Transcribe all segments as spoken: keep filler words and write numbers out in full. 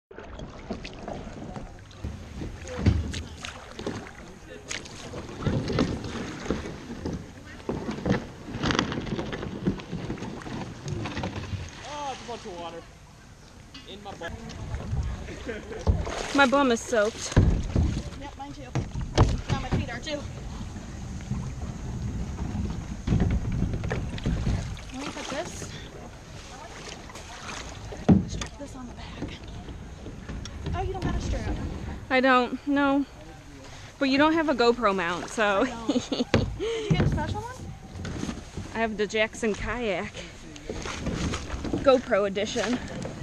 Of water in my bum. My bum is soaked. Yep, mine too. Now my feet are too. Let me put this. Strap this on the back. Oh, you don't got a strap. I don't, no. But you don't have a GoPro mount, so. Did you get a special one? I have the Jackson Kayak GoPro edition.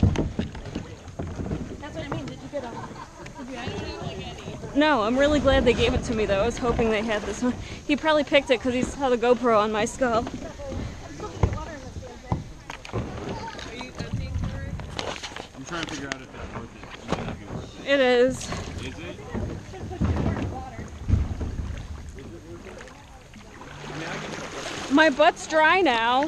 That's what I mean. Did you get a? Did you actually like any? No, I'm really glad they gave it to me though. I was hoping they had this one. He probably picked it because he saw the GoPro on my skull. I'm trying to figure out if it's worth it. It might not be worth it. It is. Is it? My butt's dry now.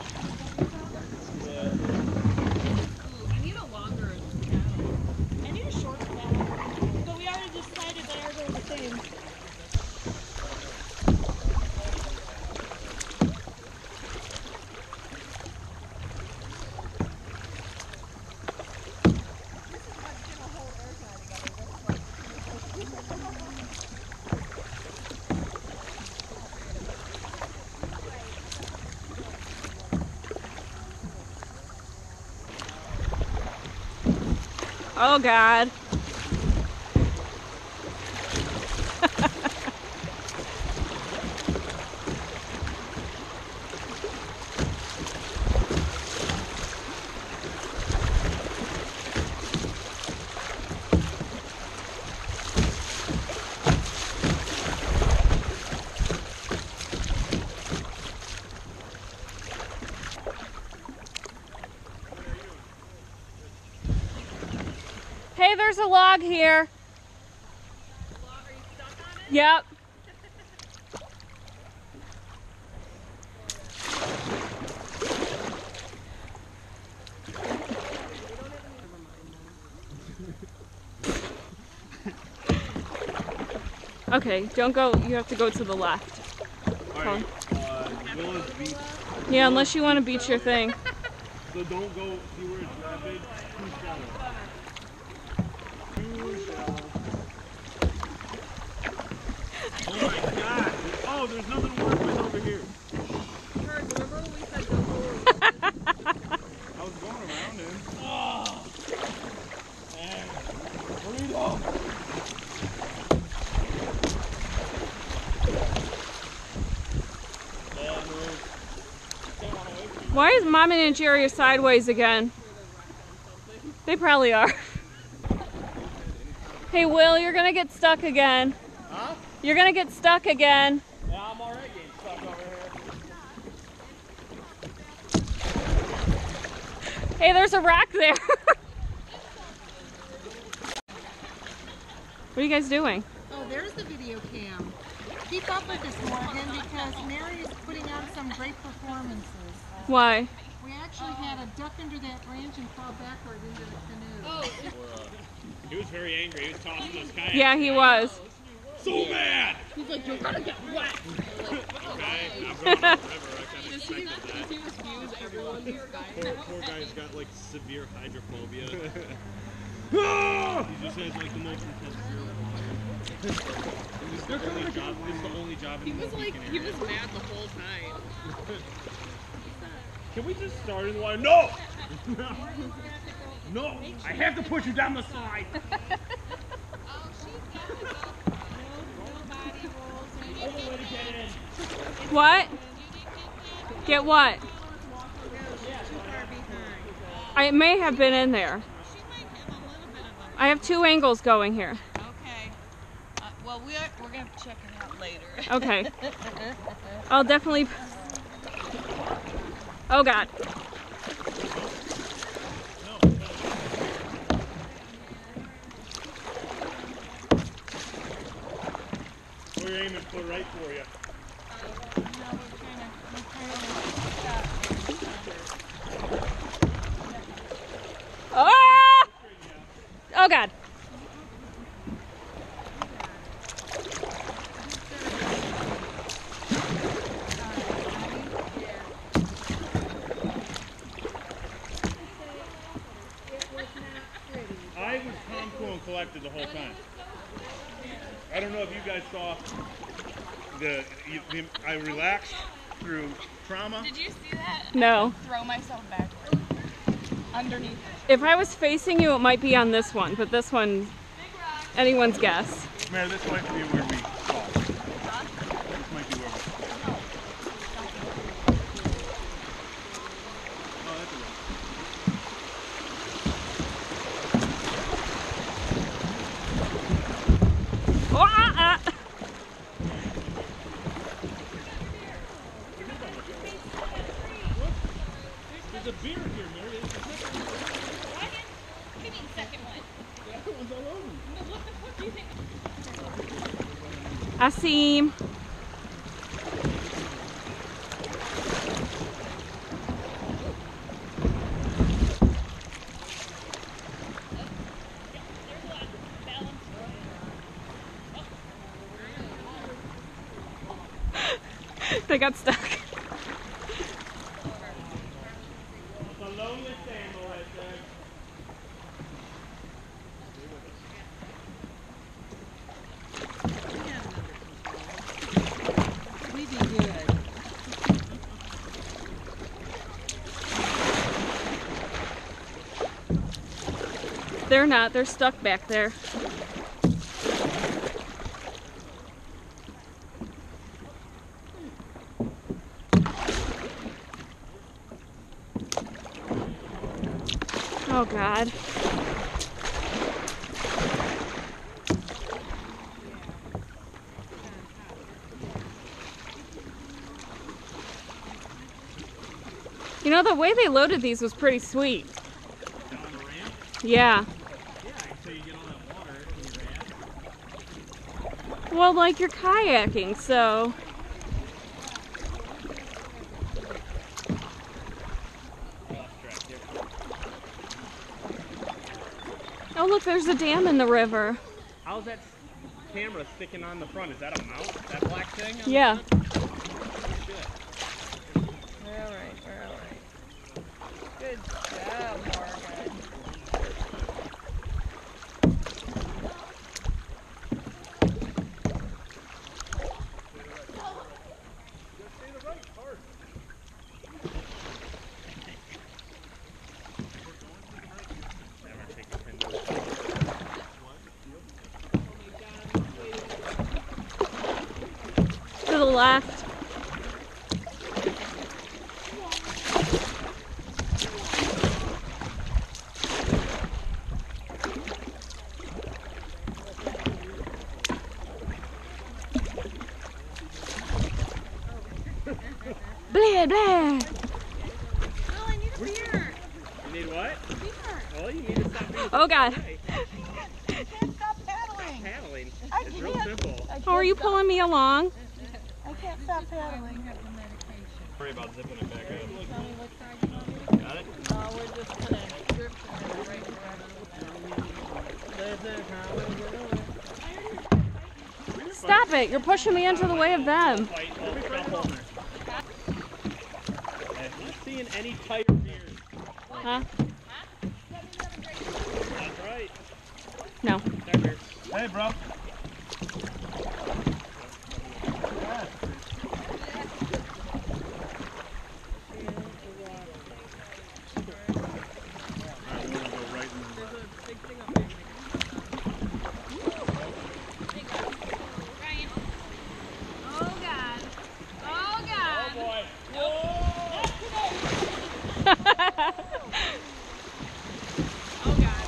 Oh God. Hey, there's a log here. Are you stuck on it? Yep. Okay, don't go. You have to go to the left. Alright, uh, Willa's Beach. Yeah, unless you want to beach your thing. So don't go, see where it's rapid, too shallow. Too shallow. Oh my God! Oh, there's nothing to work with over here. Kurt, remember when we said don't go? I was going around him. Oh! Man. Burrito! Why is Mom and Aunt Jerry sideways again? They probably are. Hey, Will, you're gonna get stuck again. Huh? You're gonna get stuck again. Yeah, I'm already getting stuck over here. Hey, there's a rock there. What are you guys doing? Oh, there's the video cam. Keep up with this, Morgan, because Mary is putting on some great performances. Why? We actually had a duck under that branch and fall backward into the canoe. Oh, He was very angry. He was tossing those kayaks. Yeah, he was. So mad! he's like, you're gonna get wet. Okay, I've grown up forever. I kind of Does he, expected does that. he refuse everyone these guys? Poor, poor guy's got like severe hydrophobia. He just has like the most intense fear of water. This is the only job. This is the only job in He the was like, Mohican he area. was mad the whole time. Can we just start in the water? No! No! I have to push you down the slide. What? Get what? I may have been in there. I have two angles going here. Okay. Uh, well, we are, we're going to check it out later. Okay. I'll definitely... Oh, God. We're aiming for right for you. Ah! collected the whole time. I don't know if you guys saw the, the I relaxed through trauma. Did you see that? No. Throw myself backwards underneath it. If I was facing you, it might be on this one, but this one, anyone's guess. Man, this might be where we fall. This might be where we fall. Oh, that's a rock. Oh, ah, ah. There's a beer here, Mary. Give me the second one. The other one's all over. What the fuck do you think? I see him. They got stuck. That's the loneliest animal right there. We did good. They're not. They're stuck back there. Oh, God. You know, the way they loaded these was pretty sweet. Down the ramp? Yeah. Yeah, until you get all that water in your ass. Well, like you're kayaking, so. Oh, look, there's a dam in the river. How's that camera sticking on the front? Is that a mount? That black thing? on the Yeah. front? Oh, shit. We're all right. We're all right. Good job, Morgan. To the left. Blah, blah. Oh, I need a beer. You need what? Beer. Well, you need to stop being Oh, God. I can't stop paddling. paddling. I It's real can't. simple. I How are you can't stop- pulling me along? I can't stop paddling. Worry about zipping it back up. Tell me what side you want me to Got it? No, we're just gonna grip it in the right direction. Stop it. You're pushing me into the way of them. Fight. Oh, stop holding her. I'm not seeing any tighter beers. Huh? That's right. No. There, beer. Hey, bro. Oh God. Oh God. Boy. Oh God.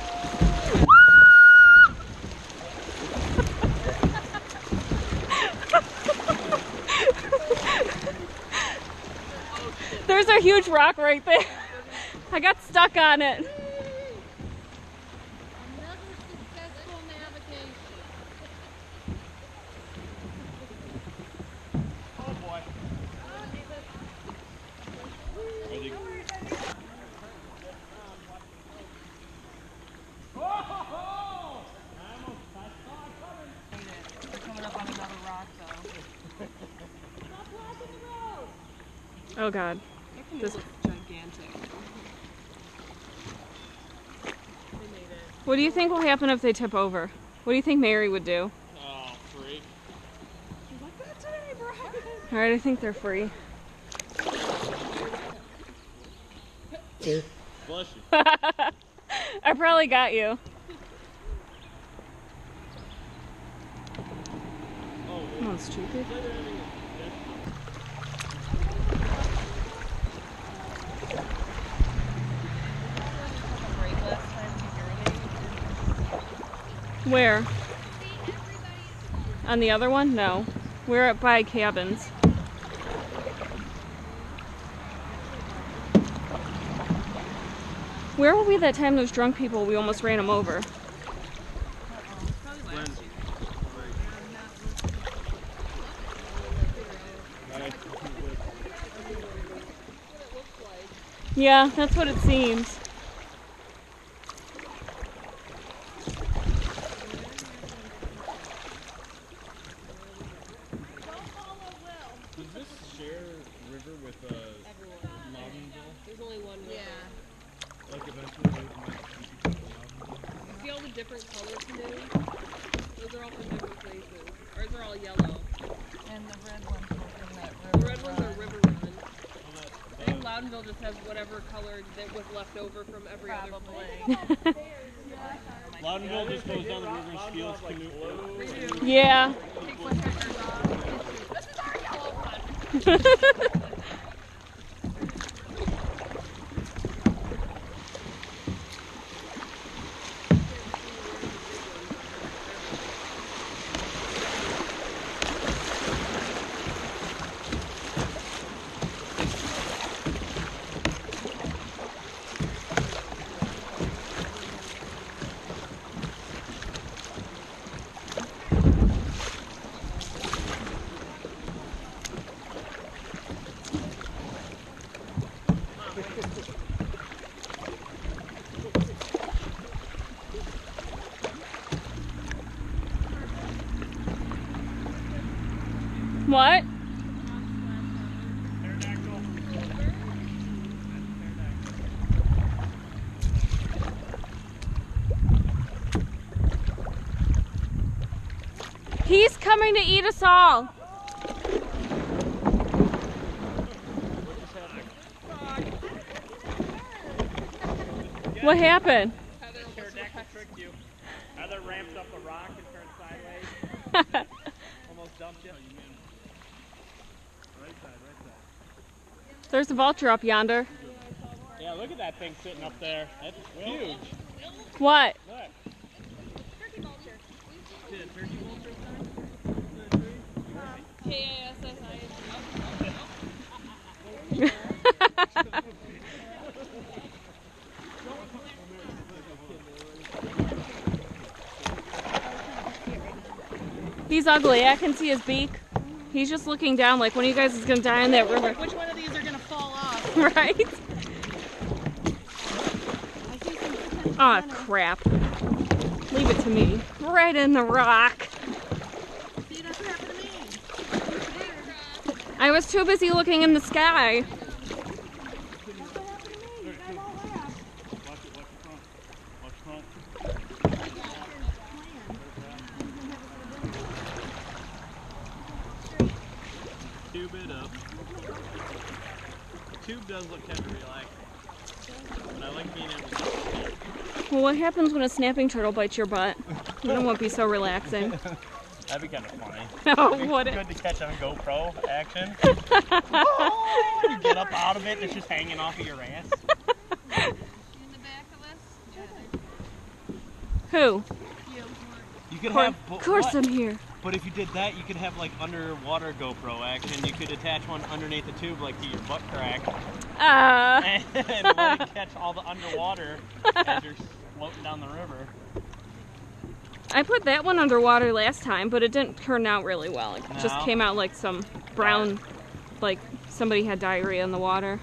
There's a huge rock right there. I got stuck on it. Another successful navigation. Oh, boy. We're coming up on another rock, though. Oh, God. It can This- look gigantic. We made it. What do you think will happen if they tip over? What do you think Mary would do? Oh, freak. She's like, that's it, Brian. Alright, I think they're free. Bless you. I probably got you. Oh, Come on, stupid. Where? On the other one? No. We're at by cabins. Where were we that time those drunk people, we almost ran them over? Yeah, that's what it seems. Does this share river with uh, Loudonville? There's only one river. Yeah. Like eventually those might be Loudonville? See all the different color canoes? Those are all from different places. Ours are all yellow. And the red ones were from that The river. red ones run. are river run. I think Uh, Loudonville just has whatever color that was left over from every other Probably. place. Loudonville just goes down the river and steals canoe. Redo. Yeah. Take one stickers off. This is our yellow one. What? He's coming to eat us all. What happened? Heather almost Tricked you. Heather ramped up a rock and turned sideways. Almost dumped you. Right side, right side. There's a vulture up yonder. Yeah, look at that thing sitting up there. That's huge. What? Look. See that turkey vulture up there? K A S S I. He's ugly. I can see his beak. He's just looking down like one of you guys is gonna die in that river. Which one of these are going to fall off? Right? I see some potential Aw, winners. crap. Leave it to me. Right in the rock. See, that's what happened to me. I was too busy looking in the sky. That's what happened to me. You guys all laughed. Watch it, watch the front. Watch the front. Tube it up. The tube does look kind of relaxing. But I like being able to. Well, what happens when a snapping turtle bites your butt? Then it won't be so relaxing. That'd be kind of funny. Oh, It'd be would it? good to catch on GoPro action. Oh, you get up out of it and it's just hanging off of your ass. In the back of us? Who? You could Of course, have. of course I'm here. But if you did that, you could have like underwater GoPro action. You could attach one underneath the tube, like to your butt crack, Uh, and let it catch all the underwater as you're floating down the river. I put that one underwater last time, but it didn't turn out really well. It just No. came out like some brown, like somebody had diarrhea in the water.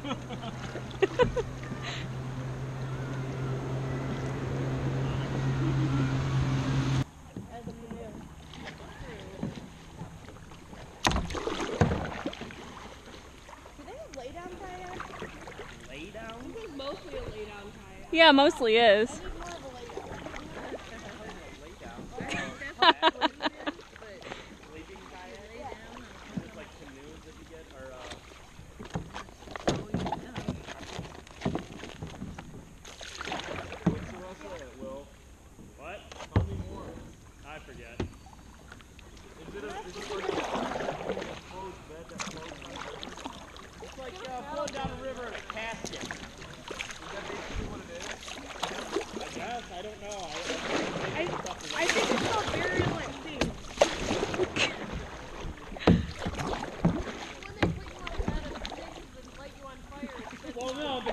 Mostly a lay down kayak. Yeah, mostly is.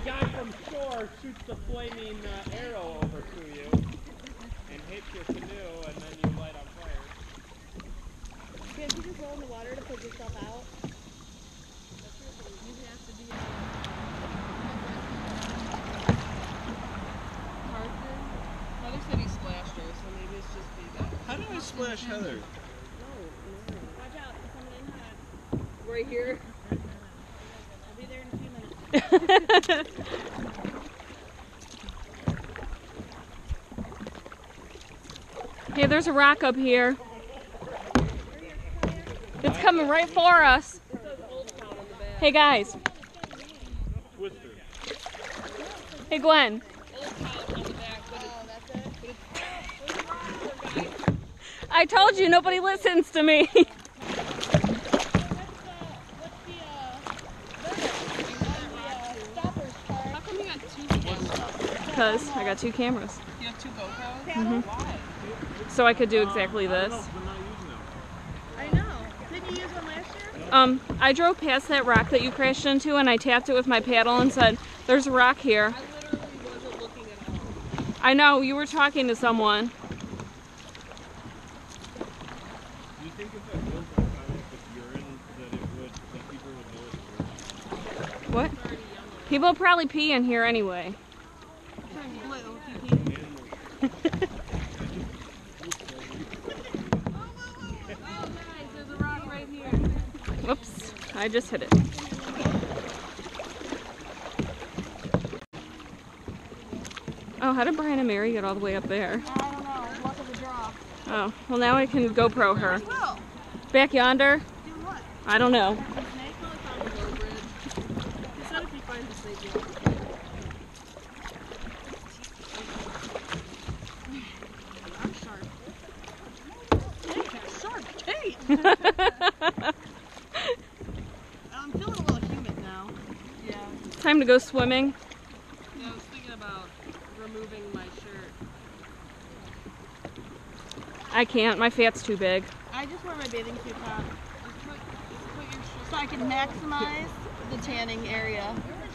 guy from shore shoots the flaming uh, arrow over to you and hits your canoe, and then you light on fire. Can't you just go in the water to put yourself out? You have to be Carson? Heather said he splashed her, so maybe it's just payback. How did I splash Heather? No, no. Watch out, it's coming in hot. Right here. I'll be there in a few minutes. Hey, there's a rock up here. It's coming right for us. Hey guys. Twister. Hey Gwen. I told you nobody listens to me. How come you got two cameras? Because I got two cameras. You have two GoPros? Mm-hmm. Why? So I could do exactly this. I know. Didn't you use one last year? Um, I drove past that rock that you crashed into and I tapped it with my paddle and said, there's a rock here. I literally wasn't looking at all. I know, you were talking to someone. Do you think if I built that kayak with urine that it would, that people would know it's urine? What? People probably pee in here anyway. Turn blue if you pee. Oh guys, there's a rock right here. Whoops, I just hit it. Oh, how did Brian and Mary get all the way up there? I don't know. Luck of the draw. Oh, well now I can GoPro her. Well, Back yonder? do what? I don't know. Snake really found the low bridge. He said if he finds a snake, he'll I'm sharp. Snake has sharp teeth. I'm feeling a little humid now. Yeah. Time to go swimming. Yeah, I was thinking about removing my shirt. I can't, my fat's too big. I just wear my bathing suit top Just put, just put your shirt. so I can maximize the tanning area.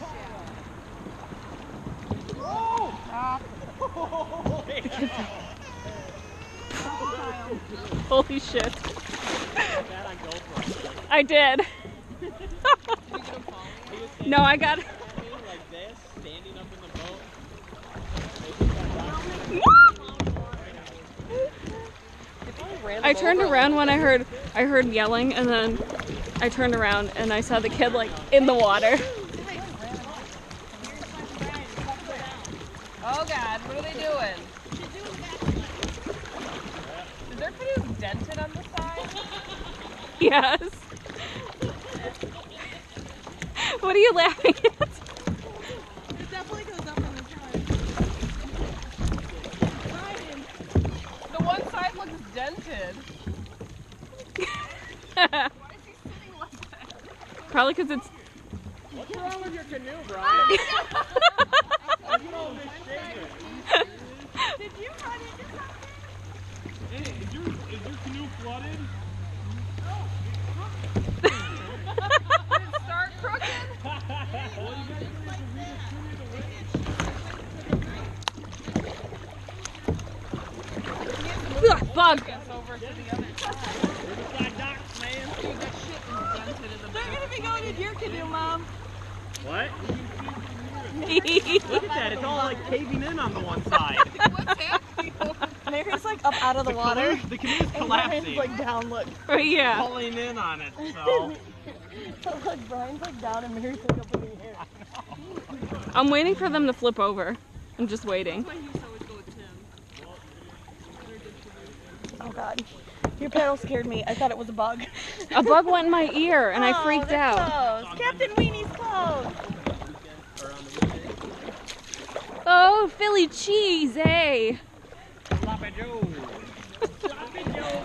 Stop. Holy shit. I did. No, I got Like this, standing up in the boat. I turned around when I heard I heard yelling and then I turned around and I saw the kid like in the water. Oh God, what are they doing? Is their canoe dented on the side? Yes. What are you laughing at? It definitely goes up on the side. The one side looks dented. Why is he sitting like that? Probably because it's What's wrong with your canoe, Brian? Did you run into something? Hey, is your, is your canoe flooded? Did it start crooked? ugh, bug. Gets over to the other side. Riverside docks, man. Dude, that shit is dented in the They're back. gonna be going in your canoe, Mom. What? Look at that, it's all like caving in on the one side. What's happening? Mary's like up out of the, The water. canoe- the canoe's And Brian's collapsing. like down, look. Oh, yeah. Pulling in on it, so. Look, Brian's like down and Mary's like up in the air. I'm waiting for them to flip over. I'm just waiting. That's why he used to always go with Tim. Oh God. Your paddle scared me. I thought it was a bug. A bug went in my ear and I freaked they're out. Closed. Captain Weenie's closed. Oh, Philly cheese, eh? Sloppy Joe. Sloppy Joe.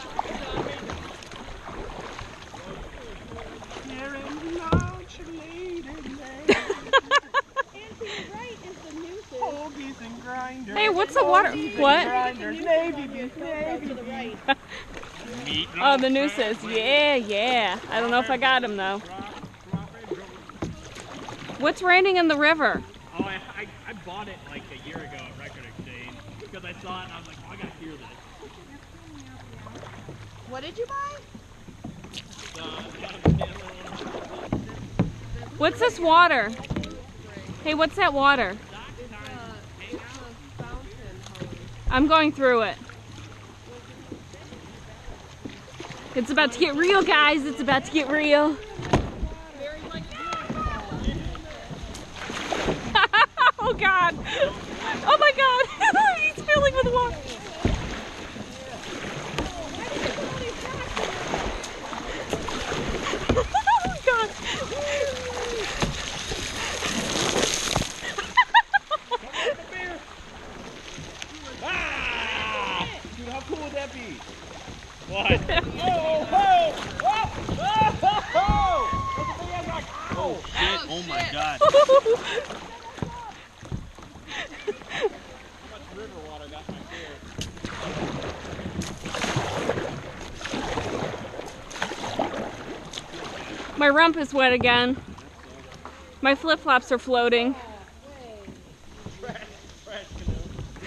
Hey, what's the water? What? Oh, the nooses. Yeah, yeah. I don't know if I got him though. What's raining in the river? Oh, I, I, I bought it like a year ago at Record Exchange because I saw it and I was like, oh, I gotta hear this. What did you buy? What's this water? Hey, what's that water? I'm going through it. It's about to get real, guys. It's about to get real. Oh God! Oh my God! He's filling with water. Oh God! Ah! Dude, how cool would that be? What? Oh, oh, oh, oh, oh, oh! Oh shit! Oh my God! How much river water got my beer? My rump is wet again. My flip-flops are floating. Trash, trash canoe.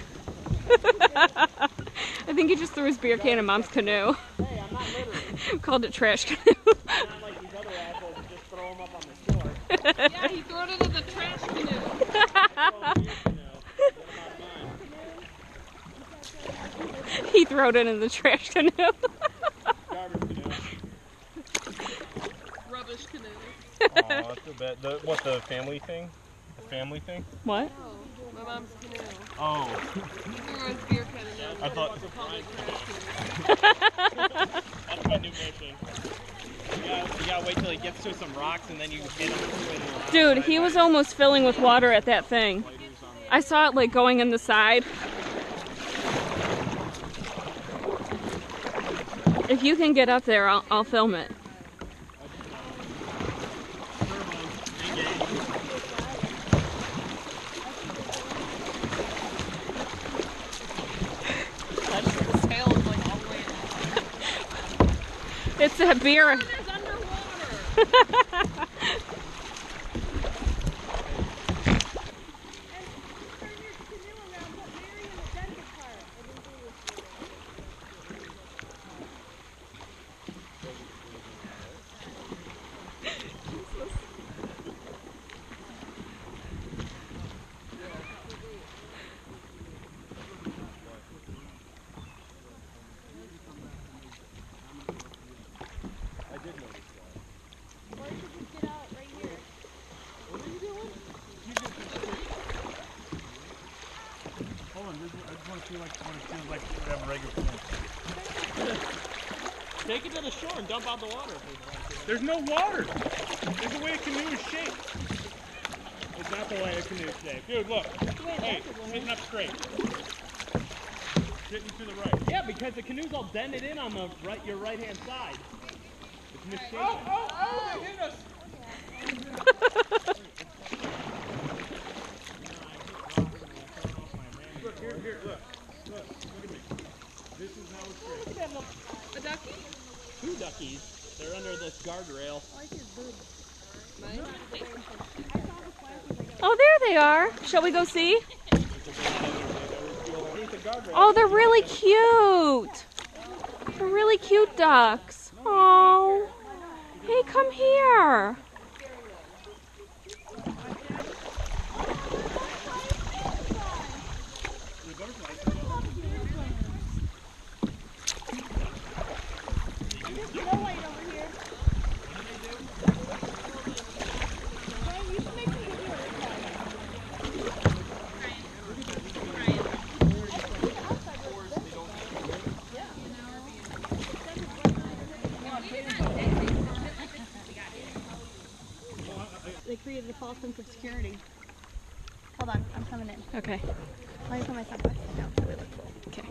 I think he just threw his beer can in Mom's canoe. Hey, I'm not littering. Called it trash canoe. Not like these other assholes who just throw them up on the shore. Yeah, he threw it into the trash canoe. Throw them in your canoe. Get them out of mine. He threw it in the trash canoe. Garbage canoe. Rubbish canoe. Oh, that's too bad. The, what, the family thing? The family thing? What? Oh, my mom's canoe. Oh. He threw his beer can in there. I thought. Called it trash canoe. That's my new mission. You gotta, you gotta wait till he gets to some rocks and then you hit him. Dude, he was almost filling with water at that thing. I saw it like going in the side. If you can get up there, I'll, I'll film it. His tail is like all the way in. It's a beer. There's underwater. Take it to the shore and dump out the water. There's no water. There's the way a canoe is shaped. It's not the way a canoe is shaped. Dude, look. Hey, sitting up straight. Sitting to the right. Yeah, because the canoe's all dented in on the right, your right-hand side. It's misshapen. Oh, oh, oh, they hit us. Look, here, here, look. Look, look at me. This is how it's shaped. A ducky? Two duckies. They're under this guardrail. Mine? Oh, there they are. Shall we go see? Oh, they're really cute. They're really cute ducks. Oh, hey, come here. They created a false sense of security. Hold on, I'm coming in. Okay. Let me put my sunglasses down. Okay.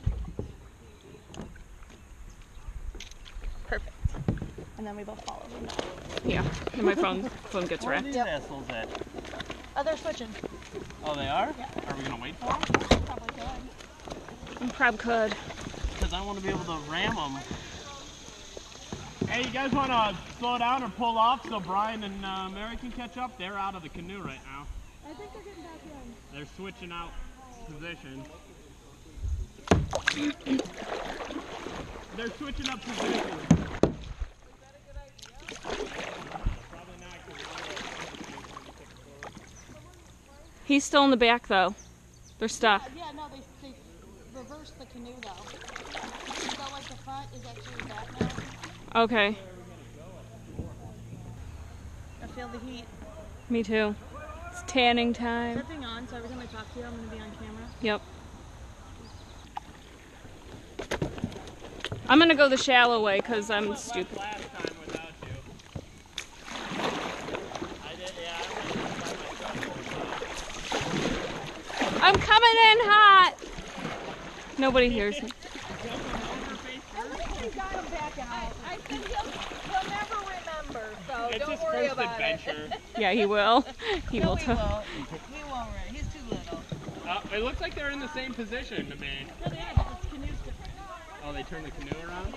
Perfect. And then we both follow them. Yeah. And my phone phone gets Where are wrecked. these assholes at? Oh, they're switching. Oh, they are? Yeah. Are we gonna wait for Well, them? probably could. I probably could. Because I want to be able to ram them. Hey, you guys want to slow down or pull off so Brian and uh, Mary can catch up? They're out of the canoe right now. I think they're getting back in. They're switching out position. They're switching up position. He's still in the back though. They're stuck. Yeah, yeah, no, they, they reversed the canoe though. So like the front is actually back now. Okay. I feel the heat. Me too. It's tanning Is time. that thing on? So every time I talk to you, I'm going to be on camera? Yep. I'm gonna go the shallow way because I'm stupid. Last time without you. I did, yeah, I went by myself. I'm coming in hot. Nobody hears me. I said he'll, he'll never remember, so It's don't his worry first about adventure. Yeah, he will. He it. No, will. he too. won't. He won't. Right? He's too little. Uh, it looks like they're in the same position to me. No, they are, but the canoe's different. Oh, they turned the canoe around?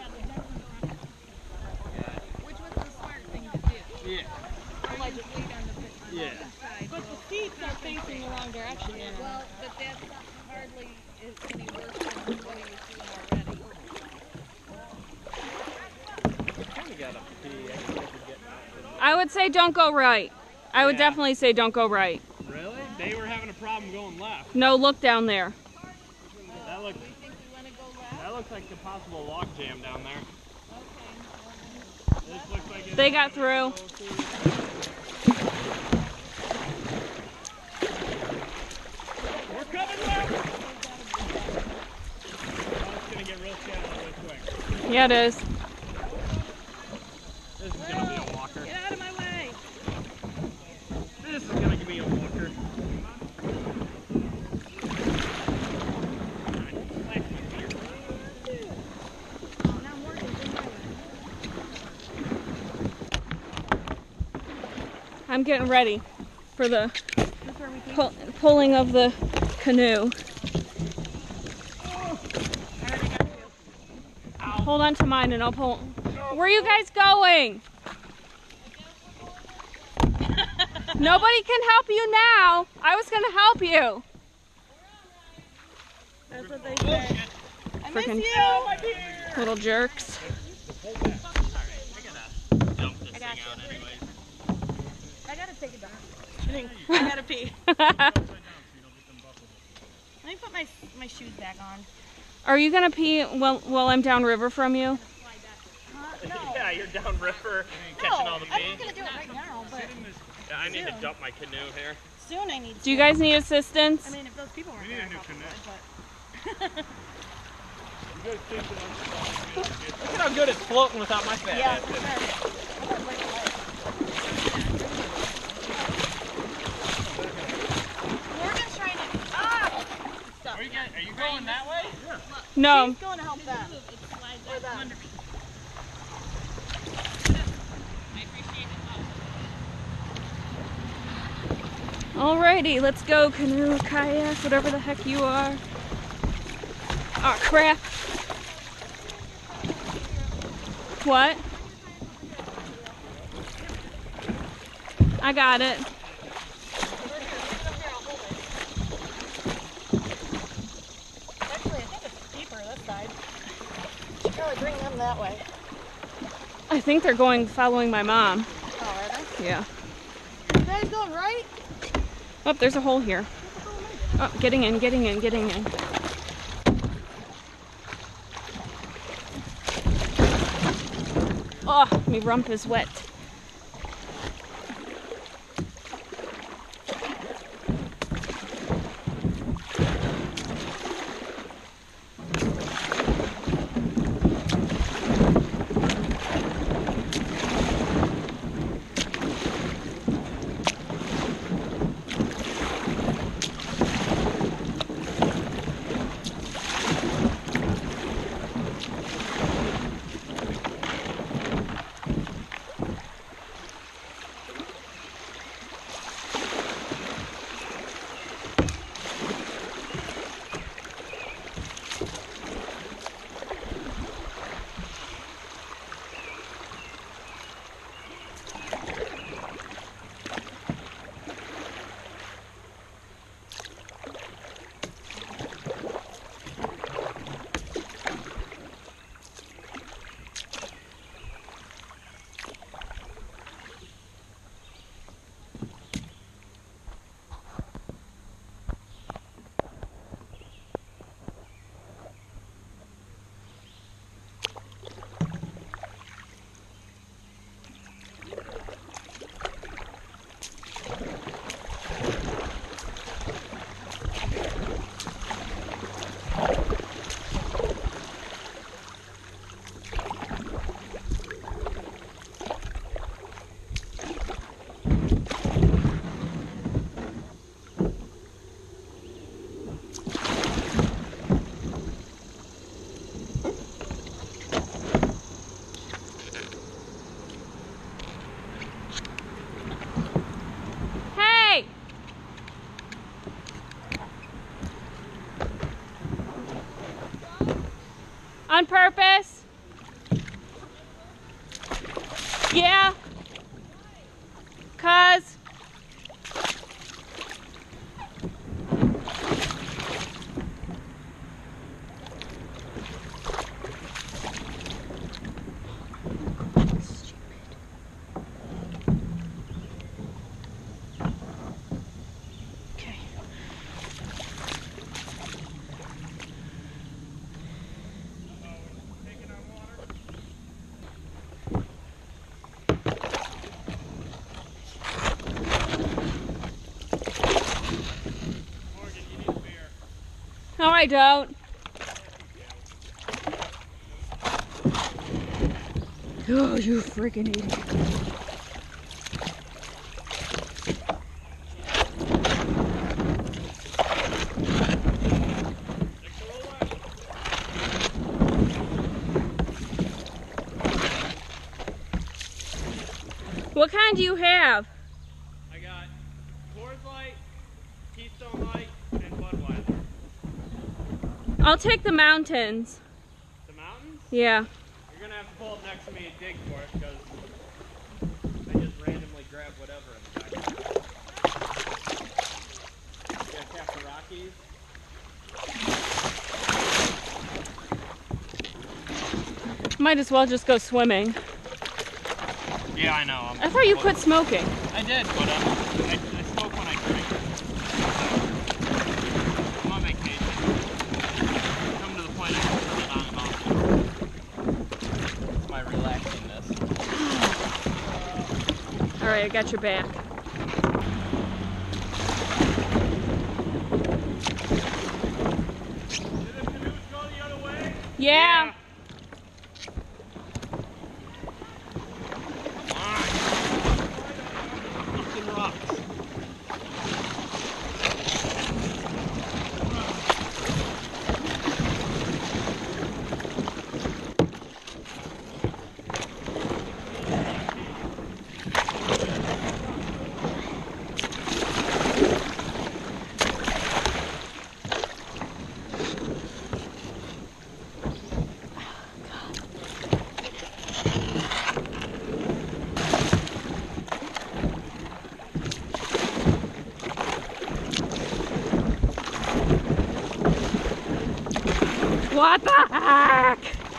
Which was the smart thing to do. Yeah. Or like just wait on the on Yeah. the side. But the seats are facing the wrong direction. Yeah. Well, but that's not hardly is any worse than what you're doing already. Kind of got a pee. I guess I could get I would say don't go right. I would Yeah. definitely say don't go right. Really? They were having a problem going left. No, look down there. That looks, Do you think we want to go left? that looks like a possible log jam down there. Okay. This looks like it's They got through. We're coming left! Oh, it's gonna get real shallow real quick. Yeah, it is. This is gonna be a walker. Get out of my way. This is gonna be a walker. I'm getting ready for the pull, pulling of the canoe. Hold on to mine and I'll pull. Where are you guys going? Nobody can help you now. I was gonna help you. That's what they say. Freaking little jerks. Dump this thing out anyways. I gotta take it back. I gotta pee. Let me put my my shoes back on. Are you gonna pee while, while I'm downriver from you? Uh, no. Yeah, you're down river catching all the I'm pee. not gonna do it right now, but Yeah, I need to soon. dump my canoe here. soon I need to. Do you guys need assistance? I mean, if those people weren't We need there, a new I probably canoe. would, Look at how good it's floating without my fat but yeah, ass for in it. sure. I'm gonna break a leg. Morgan's trying to. Ah! Stuff. Are you, guys, are you going that way? Yeah. No. She's going to help them. Or them. Alrighty, let's go, canoe, kayak, whatever the heck you are. Oh crap. What? I got it. Actually, I think it's deeper this side. Should probably bring them that way. I think they're going following my mom. Oh, are they? Yeah. You guys going right? Oh, there's a hole here. Oh, getting in, getting in, getting in. Oh, my rump is wet. On purpose? Yeah. Cause. No, I don't. Oh, you freaking idiot. What kind do you have? I got Coors Light, Keystone Light, and Budweiser. I'll take the mountains. The mountains? Yeah. You're gonna have to pull up next to me and dig for it because I just randomly grab whatever in the back. You gotta tap the Rockies. Might as well just go swimming. Yeah, I know. I'm, I thought you quit smoking. I did, but uh, I, I smoke when I drink. I'm on vacation. Come to the point I can turn it on and off. It's my relaxingness. Alright, I got your back. Did the canoes go the other way? Yeah. Yeah. What the heck?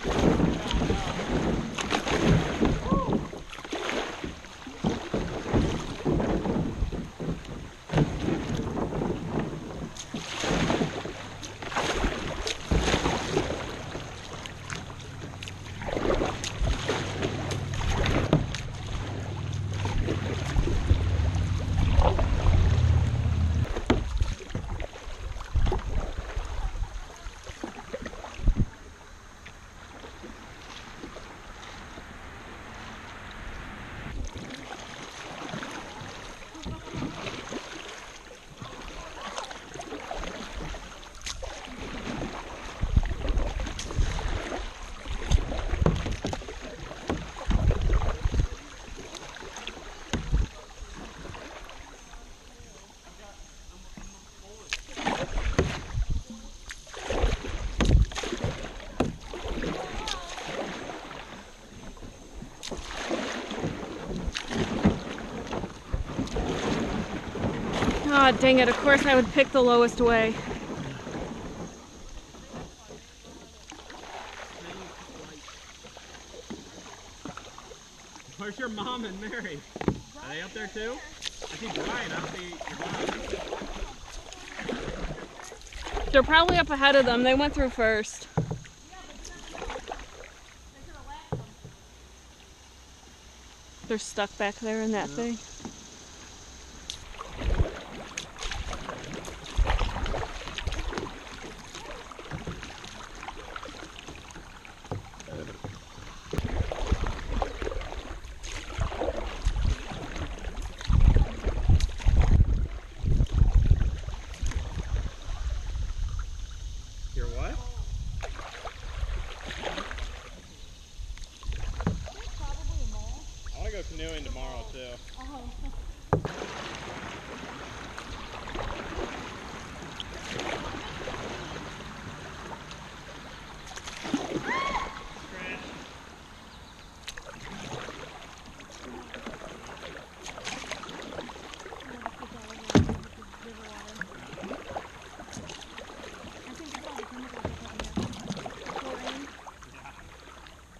Aw, oh, dang it, of course I would pick the lowest way. Where's your mom and Mary? Are they up there too? I see Brian, I don't see your mom. They're probably up ahead of them. They went through first. They're stuck back there in that thing. Your what? I want to go canoeing tomorrow too. Oh.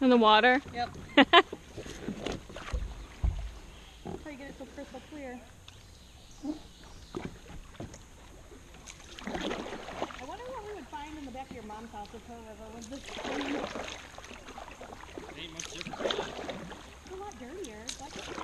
In the water? Yep. That's how you get it so crystal clear. I wonder what we would find in the back of your mom's house if her river was this clean. Ain't much different. It's a lot dirtier. That's just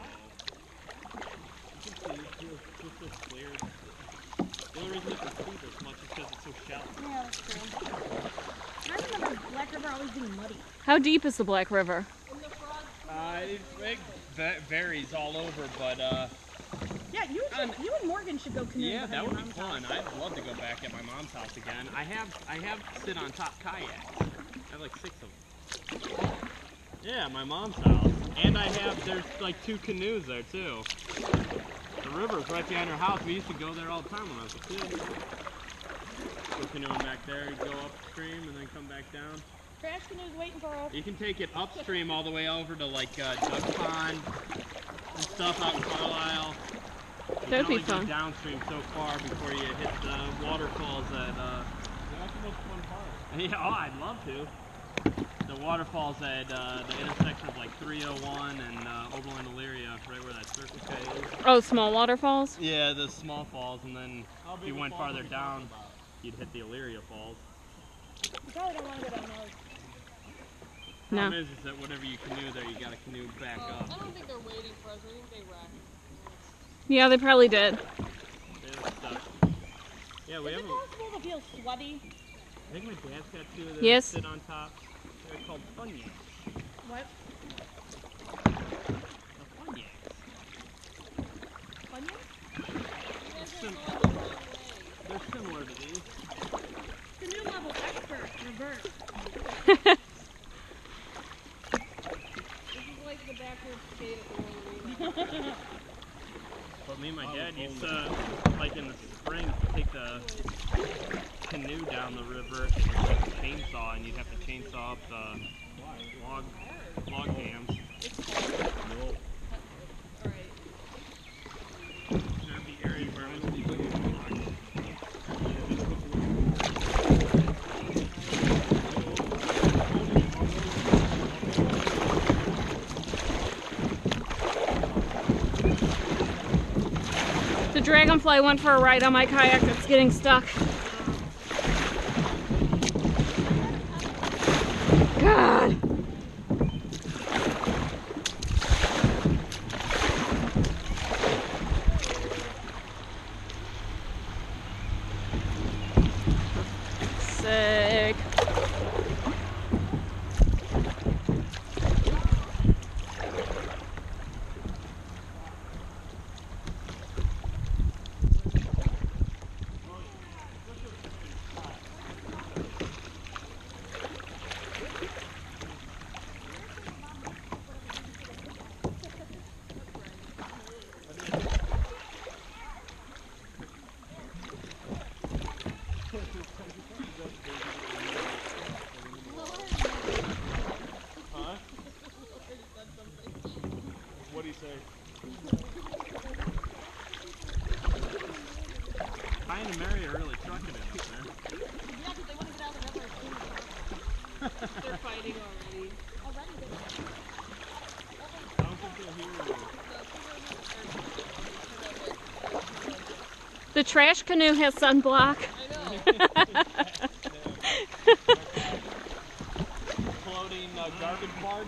It's so clear. The only reason it can see this much is because it's so shallow. yeah, that's true. I remember Black River always being muddy. How deep is the Black River? Uh, it, it va- varies all over, but uh, Yeah, you should, you and Morgan should go canoeing. yeah, behind that your would be mom's fun. house. I'd love to go back at my mom's house again. I have I have sit on top kayaks. I have like six of them. Yeah, my mom's house. And I have, there's like two canoes there too. The river's right behind her house. We used to go there all the time when I was a kid. Go canoeing back there, go upstream and then come back down. Trash canoe's waiting for us. You can take it upstream all the way over to like uh, Duck Pond and stuff out in Carlisle. You That'd can be only go fun. downstream so far before you hit the waterfalls at, uh, That's the most fun part. yeah, oh, I'd love to. The waterfalls at uh, the intersection of like three oh one and uh, Oberlin Elyria, right where that Circle K is. Oh, small waterfalls? Yeah, the small falls, and then How if big you a went falls are farther we down, talking about? you'd hit the Elyria Falls. You probably don't want to go down those. No. Problem is, is that whatever you canoe there, you gotta canoe back up. I don't think they're waiting for us. I think they wrecked. Yeah, they probably did. They're stuck. Yeah, we Is have it a, possible to feel sweaty? I think my dad's got two of those Yes. sit on top. They're called funyuns. What? The funyuns. Funyuns? You guys are Sim- going the wrong way. They're similar to these. Canoe level expert, reverse. This is like the backward skate at the World Arena. But me and my dad used to, like in the spring, take the canoe down the river and you'd take a chainsaw and you'd have to chainsaw up the log, log jams. Alright. There'd be areas where it was completely locked. The Dragonfly went for a ride on my kayak that's getting stuck. God! Sick. Huh? What'd he say? Ryan and Mary are really trucking it up there. Yeah, because they want to get out of the river as soon as possible. They're fighting already. Already, they I don't think they'll hear you. The trash canoe has sunblock. I know. Floating uh, garbage barge.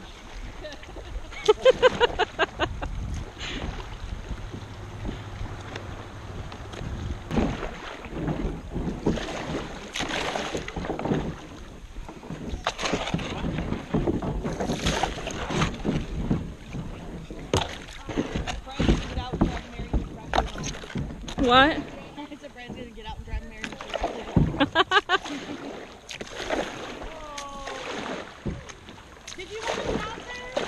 Brian's gonna get out and drive Mary to the rest What? I said Brian's gonna get out and drive Mary to the rest Did you want to get out there?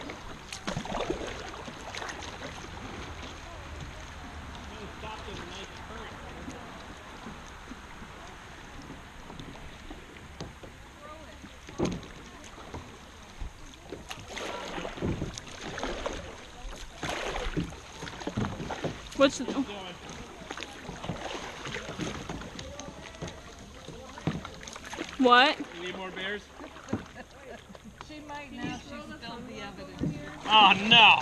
Stopped in a nice current. What's the, what? You need more beers? She might. Right now, she's still the evidence. Oh no!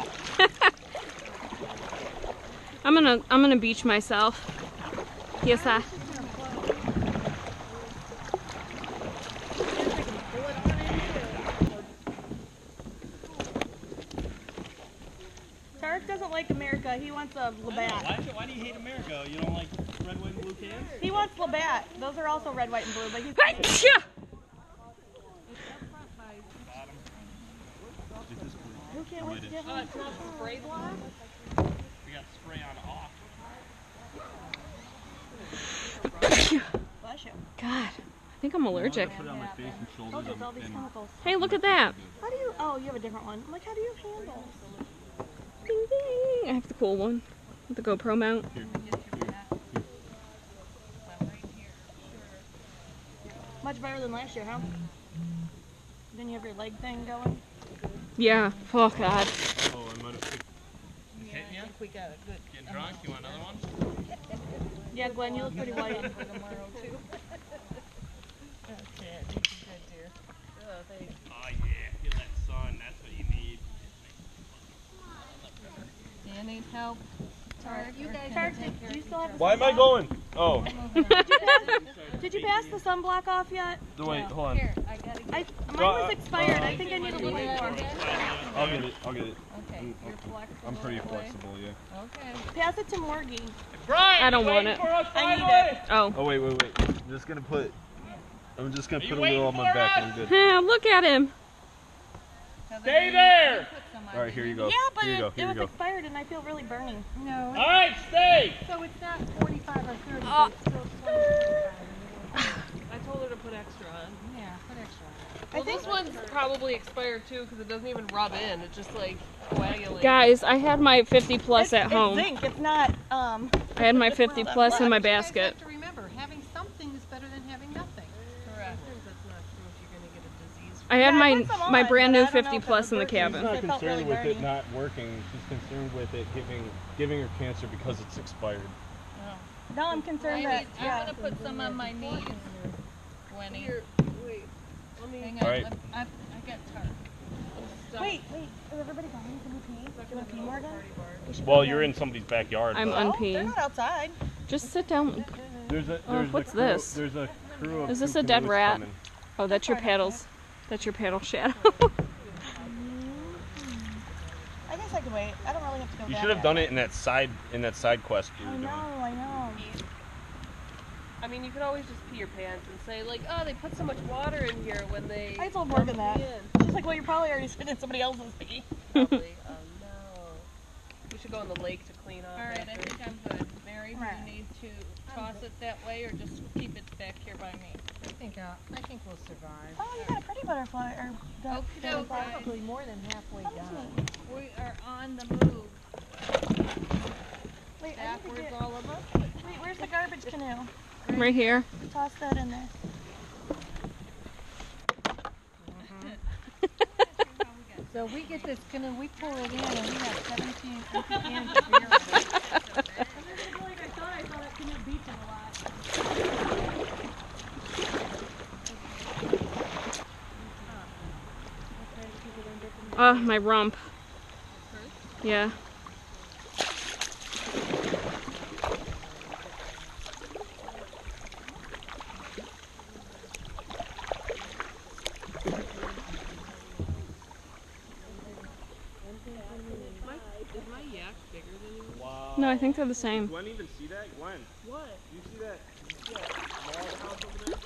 I'm gonna I'm gonna beach myself. Yes, I. Tarek doesn't like America. He wants a Labatt. Why, why do you hate America? You don't like red, white, and blue cans? He wants Labatt. Those are also red, white, and blue. But he's Hey-cha! Who can't wait to get one? It's not spray block? We got spray on off. Bless you. God, I think I'm allergic. Put it on my face and Oh, shoulders. there's all these chemicals. Hey, look at that. How do you? Oh, you have a different one. I'm like, how do you have handles? Ding ding. I have the cool one with the GoPro mount. Much better than last year, huh? Then you have your leg thing going. Yeah. Oh God. Oh, I might have picked. Yeah, I think we got a good. Getting drunk? You want another one? Yeah, Glenn, you look pretty white. For tomorrow too. Okay, these are good, dear. Oh, thanks. Oh yeah, feel that sun. That's what you need. Do you need help? Tarek, you guys Tarek, did you still have the Why am I sunblock? going? Oh. Did you pass the sunblock off yet? No, wait, hold on. Here, I gotta get. I, mine No, was uh, expired. uh, I think I need a little more. I'll get it. I'll get it. Okay, you're flexible. I'm pretty that way? flexible, yeah. Okay. Pass it to Morgie. Brian, I don't want it. I need it. Oh. Oh wait, wait, wait. I'm just gonna put. I'm just gonna Are put you a little on waiting my for back us? and I'm good. Yeah, look at him. Stay there! All right, here you go. Yeah, but Here you it, go. it Here you was go. expired and I feel really burning. No, All right, stay! so it's not forty-five or thirty, Oh. but it's still twenty-five. I told her to put extra on. Yeah, put extra on. Well, this one's probably expired too because it doesn't even rub in. It just like coagulates. Guys, I had my fifty plus it's, at it's home. zinc. It's not. Um. I had my fifty plus in my You guys basket. have to remember, having something is better than having nothing. Correct. That's not true if you're gonna get a disease. I had Yeah, I my put some my on, brand but I new don't know fifty if it plus would in the work. She's cabin. not It felt concerned really with it burny. not working. She's concerned with it giving giving her cancer because it's expired. No, I'm concerned that. I'm Yeah. gonna put some on my knees. Twenty. Here, wait. Let me. Hang All on, right. let- I, I got tarp. Wait, wait. Is everybody gone? Can we pee? Do you want to pee, Morgan? We should Well, go you're down. in somebody's backyard. I'm but- Oh, they're unpeeing. not outside. Just sit down. There's a, Oh, there's what's a crew, this? There's a crew of Is this two a dead canoes rat? coming. Oh, that's your paddles. That's your paddle shadow. I guess I could wait. I don't really have to go You back should have yet. done it in that side in that side quest you I were know, doing. I know. I mean, you could always just pee your pants and say like, oh, they put so much water in here when they. I told Morgan that. dumped me She's like, well, you're probably already sitting in somebody else's pee. in. Probably. Oh no. We should go in the lake to clean off. All right, I after. think I'm good. Mary, do Right. you need to toss it that way or just keep it back here by me? I think, uh, I think we'll survive. Oh, you got a pretty butterfly. Or duck, Okay, butterfly. probably more than halfway done. We are on the move. Wait, I need to Backwards, get, all of us. wait, where's the garbage canoe? Right here. Toss that in there. So we get this canoe, we pull it in, and we have seventeen empty cans of beer in it. I feel like I thought I saw that canoe beaching a lot. Oh, my rump. Yeah. Is my yak bigger than yours? Wow. No, I think they're the same. Gwen even see that? Gwen, What? you see that? Yeah, log house over there?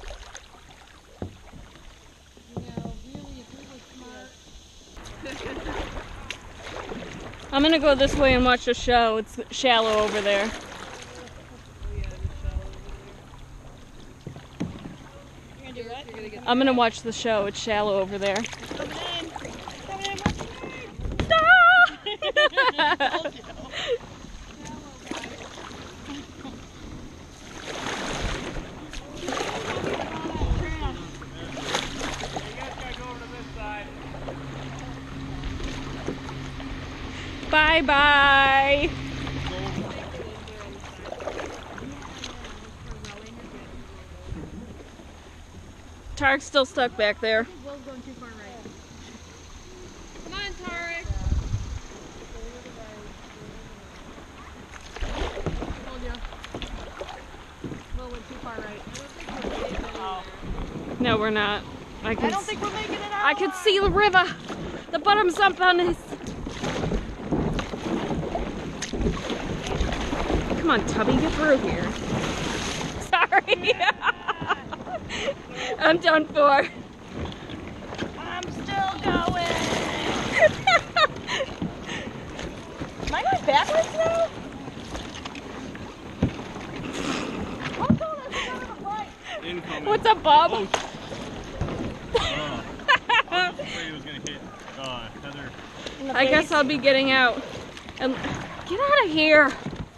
You know, really, if we were smart. I'm gonna go this way and watch the show. It's shallow over there. Oh yeah, the shallow over You're gonna do what? there. You're gonna get. I'm gonna watch the show. It's shallow over there. Coming in. Coming in. Bye bye. Tarek's still stuck back there. Will's going too far right. went too far right. Oh. No, we're not. I can. I don't think we're making it out. I can see the river. The bottom's up on his. Come on, Tubby, get through here. Sorry. I'm done for. I'm still going. Am I going backwards now? Oh, no, that's not on the bike. Incoming. What's up, Bob? Oh. Uh, I was afraid it was gonna hit uh, Heather. I guess I'll be getting out. And get out of here.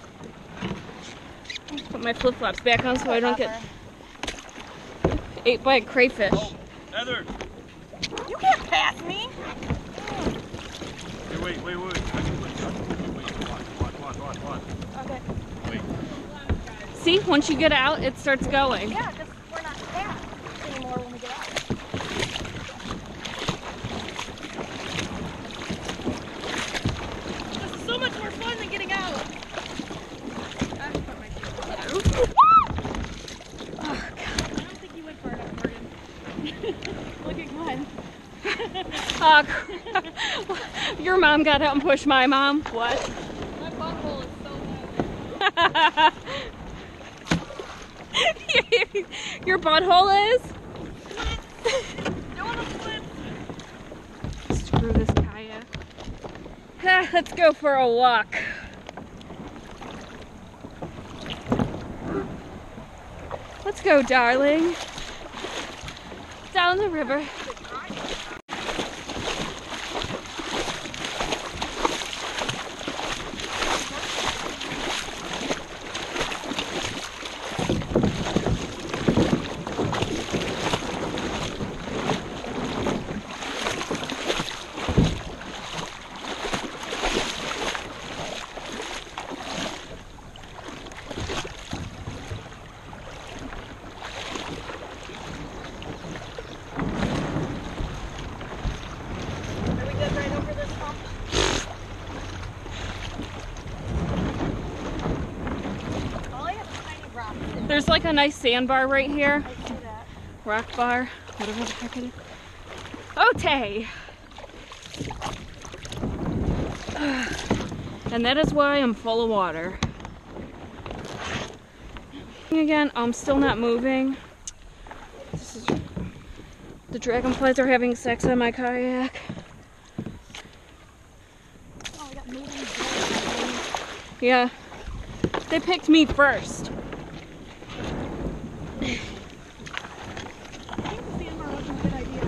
Put my flip-flops back on so I don't get ate by a crayfish. Oh, Heather! You can't pass me. Hey, wait, wait, wait. I can put, I can put, wait, wait, watch, watch, watch, watch, watch. Okay. Wait. See, once you get out, it starts going. Yeah, because we're not fast anymore when we get out. This is so much more fun than getting out. I have to put my shoes on. Oh, I don't think you went far enough, Morgan. Look at Glenn. God. Oh, your mom got out and pushed my mom. What? My butthole is so bad. Your butthole is? Doing a flip. Screw this kayak. Ah, let's go for a walk. Let's go, darling. Down the river. Are we good right over this hump? Oh, I have tiny rocks in. There's like a nice sandbar right here. I see that. Rock bar, whatever the heck it is. Ote! And that is why I'm full of water. Again, I'm still not moving. This is, the dragonflies are having sex on my kayak. Oh, we got moving. Yeah, they picked me first. I think the sandbar wasn't a good idea.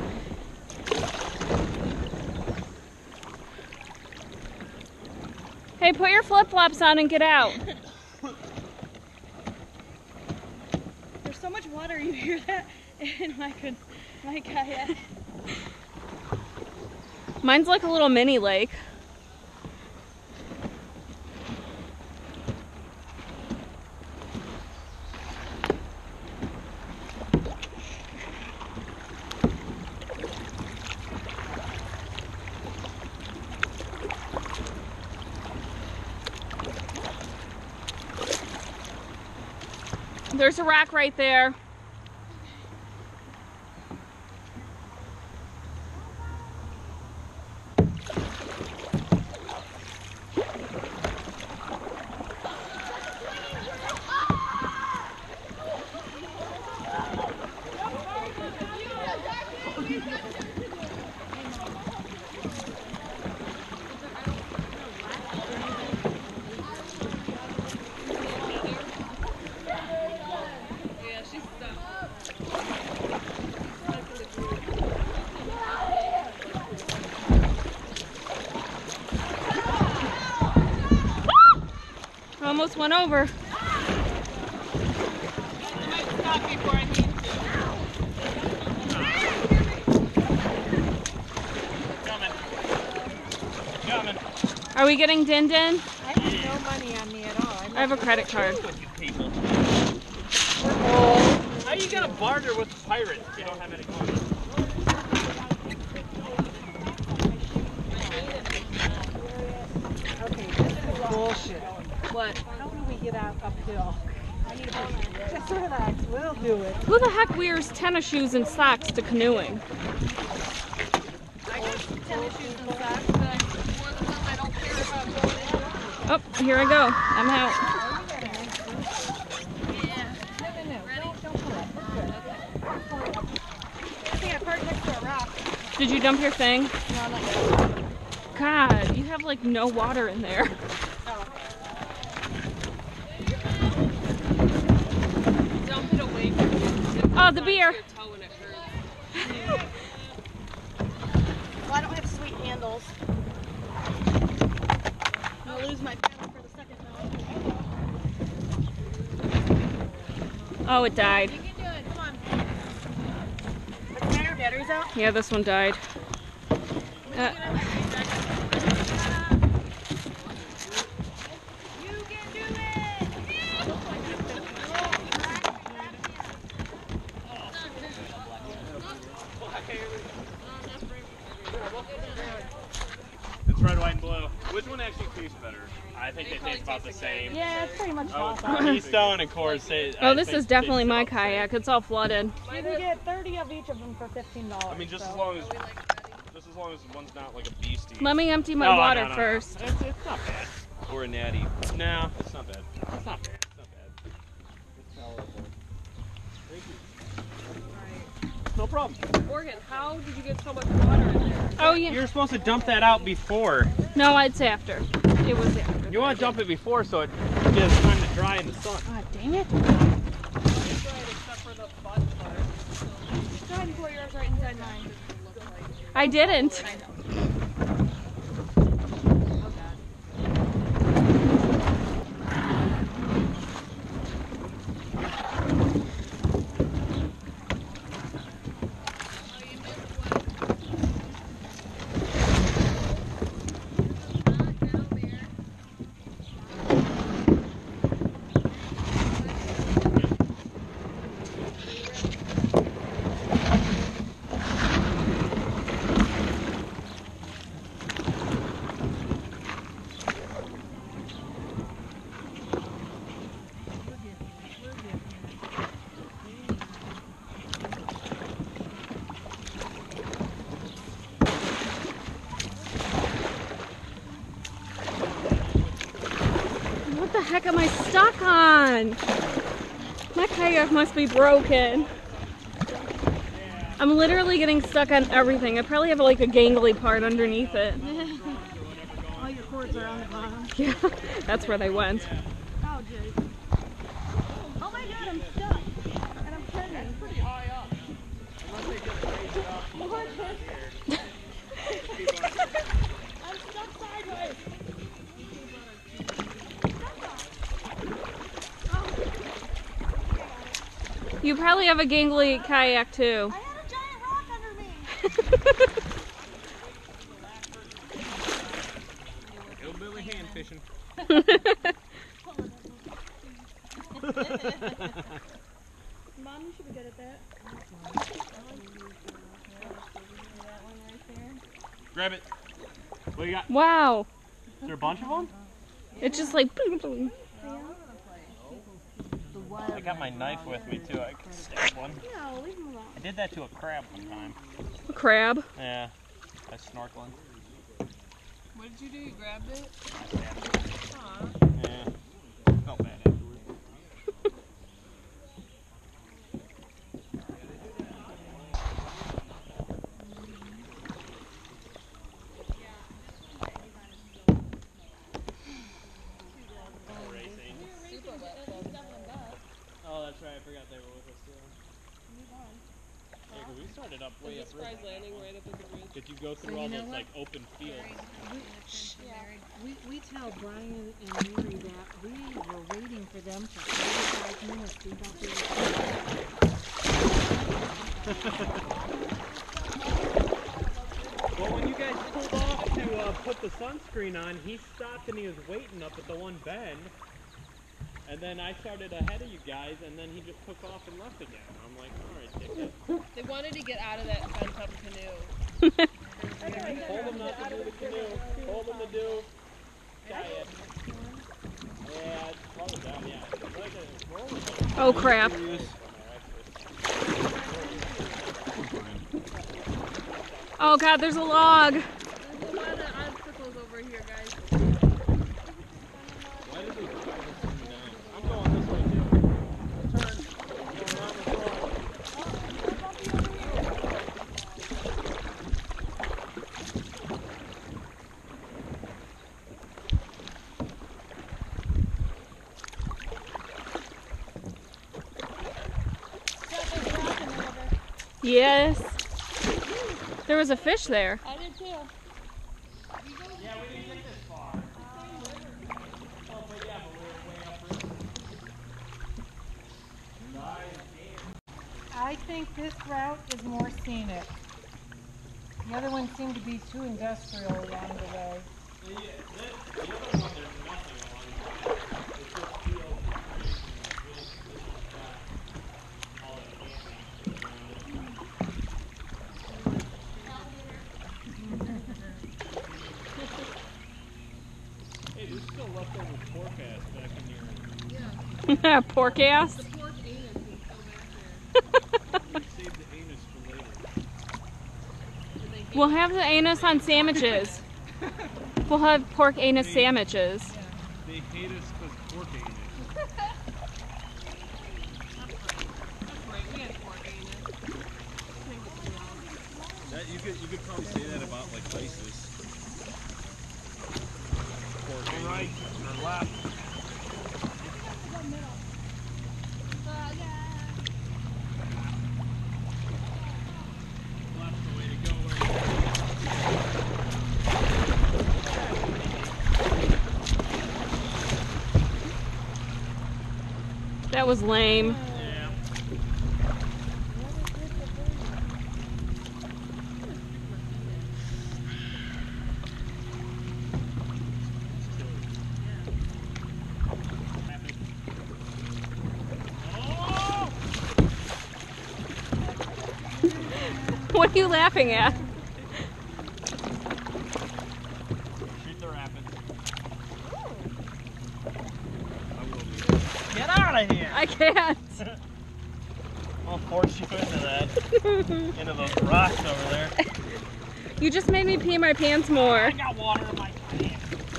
Hey, put your flip-flops on and get out. There's so much water, you hear that? In my, my kayak. Mine's like a little mini lake. There's a rock right there. Almost went over. I might stop before I need to. Coming. Coming. Are we getting Din Din? I have no money on me at all. I'm I have a credit card. With you people. Oh. How are you gonna barter with the pirates if you don't have any money? Okay, this is bullshit. What? How do we get out uphill? Just relax, we'll do it. Who the heck wears tennis shoes and socks to canoeing? I got tennis shoes and socks, but more than them, I don't care about going in. Oh, here I go. I'm out. Yeah. No, no, no, don't, don't pull it. It's good. I think I parked next to a rock. Did you dump your thing? No, I'm not yet. God, you have like no water in there. Dump it away from you. Oh, the beer. Your toe when it hurts. Well, I don't have sweet handles. I'll lose my paddle for the second now. Oh, it died. You can do it. Come on. What's the matter? Battery's out? Yeah, this one died. Uh, You can do it! It's red, white, and blue. Which one actually tastes better? I think they taste about the same. Yeah, it's pretty much Oh, toss-up. Keystone and Coors say. oh, this is definitely my kayak. It's all flooded. You can get thirty of each of them for fifteen dollars. I mean, just so. as long as, just as long as one's not like a beastie. Let me empty my No, water no, no, no. first. It's, it's not bad. Or a natty. No, it's not bad. It's not bad. It's not bad. It's palatable. Thank you. No problem. Morgan, how did you get so much water in there? Oh, yeah. You're supposed to dump that out before. No, I'd say after. It was after. You want to dump it before so it gives time to dry in the sun. God dang it. It's right, except for the butt part. Go ahead and pour yours right inside mine. I didn't. What the heck am I stuck on? My kayak must be broken. I'm literally getting stuck on everything. I probably have like a gangly part underneath it. All your cords are on the bottom. Yeah, that's where they went. Oh, geez. Oh my god, I'm stuck. And I'm turning. That's pretty high up. Unless they just raise it up. I'm stuck sideways. You probably have a gangly kayak too. I had a giant rock under me. Hillbilly hand fishing. Mom, you should be good at that. Grab it. What do you got? Wow. Is there a bunch of them? It's just like boom, boom. I got my knife with me too. I can stab one. No, leave him alone. I did that to a crab one time. A crab. Yeah. By snorkeling. What did you do? You grabbed it? Aw. Yeah. Felt bad afterwards. Oh, that's right. I forgot they were with us too. Yeah, 'cause we started up way Was up the surprise river. landing right up at the bridge? Did you go through So all you know those what? like open fields? We, we tell Brian and Mary that we were waiting for them for forty-five minutes. We thought they Well, when you guys pulled off to uh, put the sunscreen on, he stopped and he was waiting up at the one bend. And then I started ahead of you guys, and then he just took off and left again. I'm like, all right, ticket. They wanted to get out of that pent up canoe. Told him not to do the canoe. Told him to do kayak. Yeah, it's farther down, yeah. It's like a roller. Oh crap. Oh god, there's a log. There's a lot of obstacles over here, guys. Why did we drive this thing down? I'm going this way too. Turn. Going around the corner. Yes. There was a fish there. I did too. Yeah, we didn't get this far. Oh, but yeah, but we're way upriver. I think this route is more scenic. The other one seemed to be too industrial along the way. Yeah, this, the other one, there's nothing along the way. It's just fields and trees and this, this is got all that camping around it. Hey, there's still leftover pork ass back in here. Pork ass. The pork anus is still back there. We saved the anus for later. We'll have the anus on sandwiches. We'll have pork anus sandwiches. They hate us because pork anus. That's right, we had pork anus. That, you could you could probably say that about like ISIS. Pork anus. Right or left. Left's the way to go. That was lame. Yeah. What are you laughing at? Shoot the rapids. Get out of here! I can't. I'll force you into that. Into those rocks over there. You just made me pee my pants more. I got water in my pants.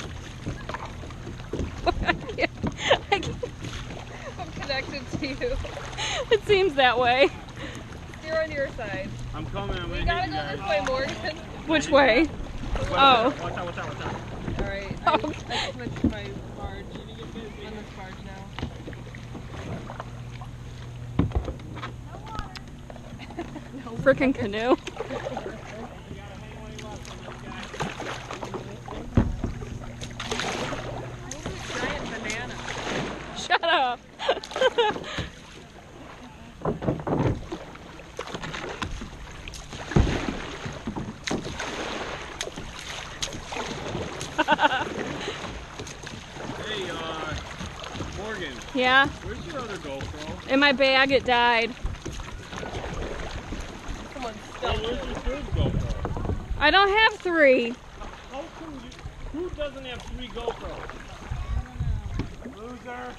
I can't. I can't. I'm connected to you. It seems that way. You're on your side. I'm coming. I'm We gonna gotta hit you go guys. this way, Morgan. Which way? Watch Oh. out, watch out, watch out, watch out. Alright, I, I switched my barge. On this barge now. Frickin' canoe. Giant banana. Shut up. Hey, uh, Morgan, Yeah, where's your other GoPro? in my bag it died. Someone Oh, stumped where's it. your third GoPro? I don't have three. How come you, who doesn't have three GoPros? Loser.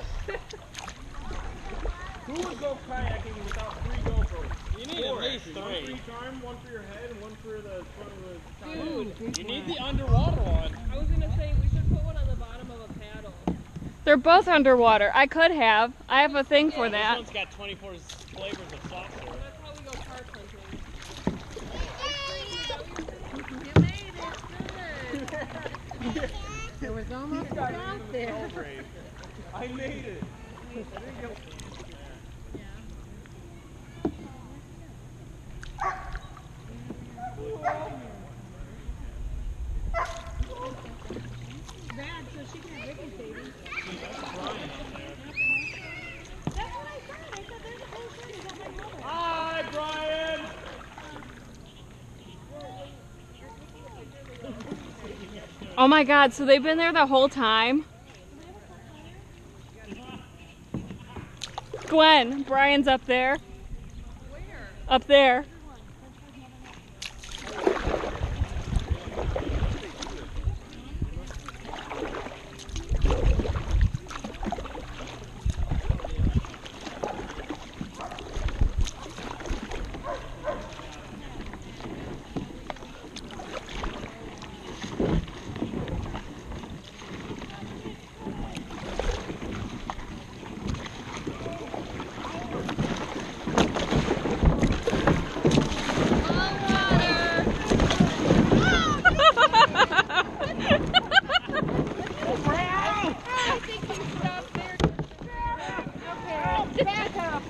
Who would go kayaking without three GoPros? You need Four, at least three. One for each arm, one for your head, and one for the front of the kayak. Dude, you need the underwater one. I was gonna say we should put one on the bottom of a paddle. They're both underwater. I could have. I have a thing for This that. one's got twenty-four flavors of soft serve. That's how we go carp hunting. You made it. Good. There was almost a dot there. I made it. Bad, so she can have Ricky's baby. That's what I said. I said there's a whole thing. Is that my mother? Hi, Brian. Oh my god, so they've been there the whole time? Gwen, Brian's up there. Where? Up there.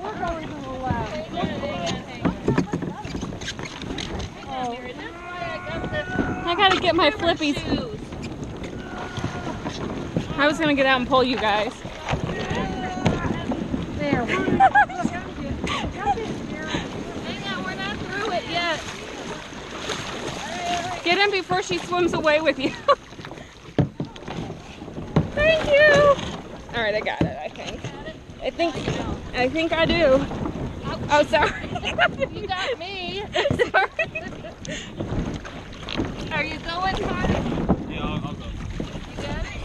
We're going to the left. Oh. I gotta get my flippies. I was gonna get out and pull you guys. There. Hang on, we're not through it yet. Get in before she swims away with you. Thank you. All right, I got it. I think. I think. I think I do. Oh, sorry. You got me. Sorry. Are you going, Carter? Yeah, I'll, I'll go. You got it?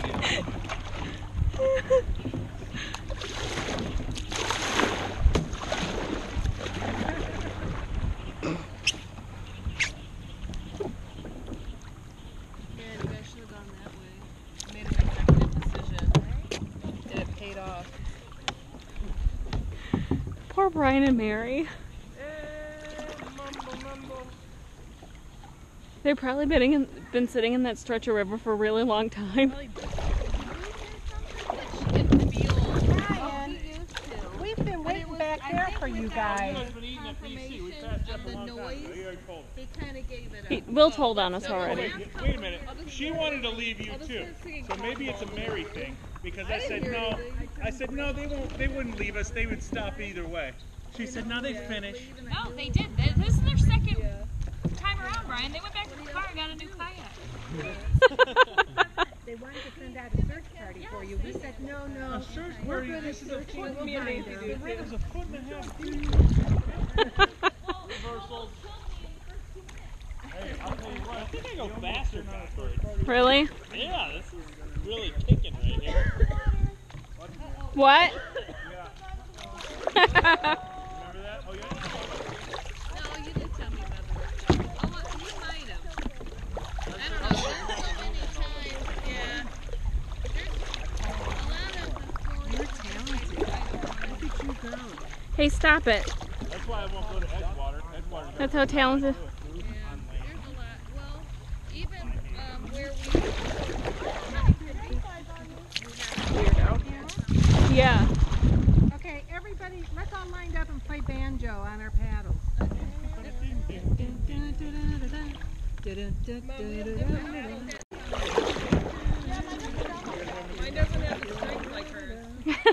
Man, you guys should have gone that way. Made an executive decision. And it paid off. Poor Brian and Mary. They've probably been, in, been sitting in that stretch of river for a really long time. We've been waiting back there for you guys. Confirmation of the noise. He kind of gave it He, up. Will told on us already. Wait, wait a minute. She wanted to leave you too. So maybe it's a Mary thing. Because I said no. I said no, they won't they wouldn't leave us. They would stop either way. She said no, they finish. No, they did. This is their second time around, Brian. They went back to the car and got a new kayak. They wanted to send out a search party for you. We said no, no. A search We're party. good at This is a searching. foot. We'll Me and find Nancy her. did. It was a foot and a half deep. Reversals. Hey, I'll tell you what. I think I go faster backwards. Really? Yeah, this is really kicking right here. What? Remember that? Oh, yeah? No, you didn't tell me about the Oh, well, you might have. I don't know. There's so many times. Yeah. There's a lot of You're talented. Look at you go. Hey, stop it. That's why I won't go to Edgewater. Edgewater. That's how talented. Yeah, there's a lot. Well, even um, where we. Yeah. Okay, everybody, let's all line up and play banjo on our paddles. Mine doesn't have the strength like hers.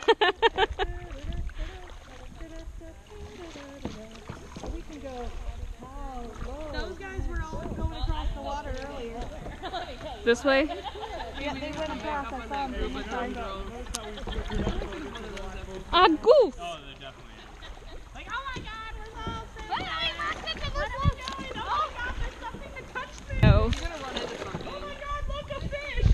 We can go tall, low. Those guys were all going across the water earlier. This way? Yeah, they went across. I saw them. Ah, goose. Oh, they're definitely. Like, oh my God, we're all safe. But I looked into this one. Oh my God, there's something to touch there. No. You're gonna run into something. Oh my God, look, a fish.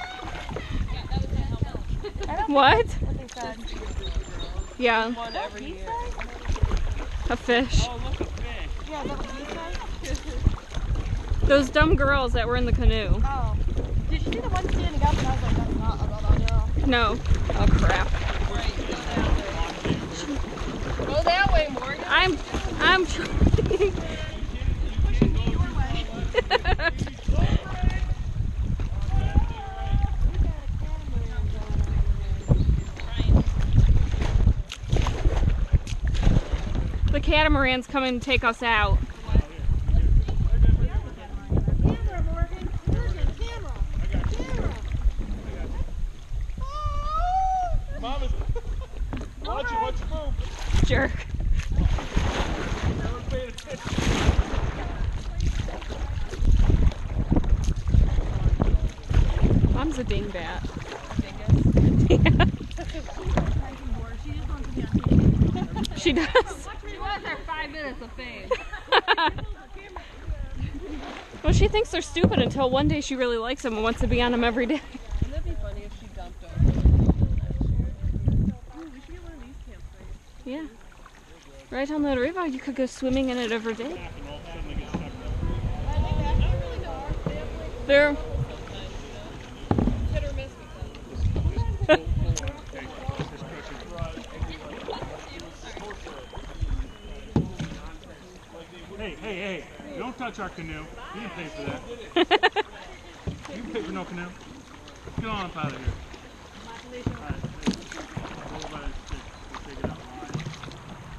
What? What they said. Yeah. One every year. A fish. Oh, look, a fish. Yeah, is that what you said? Those dumb girls that were in the canoe. Oh. Did you see the one standing up? And I was like, that's not a bubble. No. Oh, crap. Right, go that way. Go that way, Morgan. I'm, I'm trying. Pushing me your way. The catamaran's coming to take us out. Camera, Morgan. Morgan, camera. Camera. Mama's. Watch it, watch your move. Jerk. Never paid attention. Mom's a dingbat. She does. She was our five minutes of fame. Well, she thinks they're stupid until one day she really likes them and wants to be on them every day. Wouldn't that be funny if she dumped over? Ooh, we should get one of these campsites. Yeah. Right on the river, you could go swimming in it every day. They're Hit or miss Hey, hey, hey. Don't touch our canoe. You didn't pay for that. You didn't pay for no canoe. Get on up out of here. Alright. We'll take it out.